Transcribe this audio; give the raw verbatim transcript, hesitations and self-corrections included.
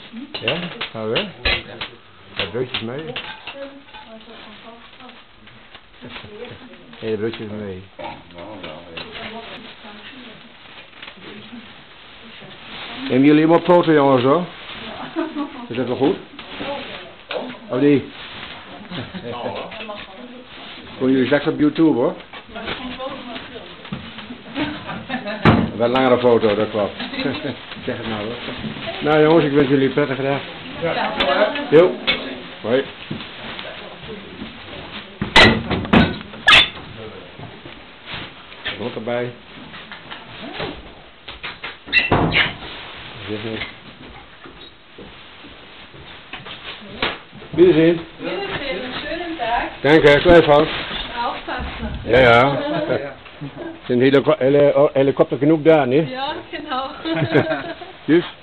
Ja, gaan we. De broodjes mee. Nee, de broodjes mee. Nemen jullie hem op foto, jongens, hoor? Is dat wel goed? Of niet? Komen jullie straks op YouTube, hoor? Wel langere foto, dat klopt. Zeg het nou, hoor. Nou jongens, ik wens jullie een prettige dag. Ja. Jo. Hoi. Wat erbij. Wiedersehen. Wiedersehen, einen schönen Tag. Danke, gleichfalls. Aufpassen. Ja, ja. Sind Helikopter genug da, ne? Ja, genau. Tschüss.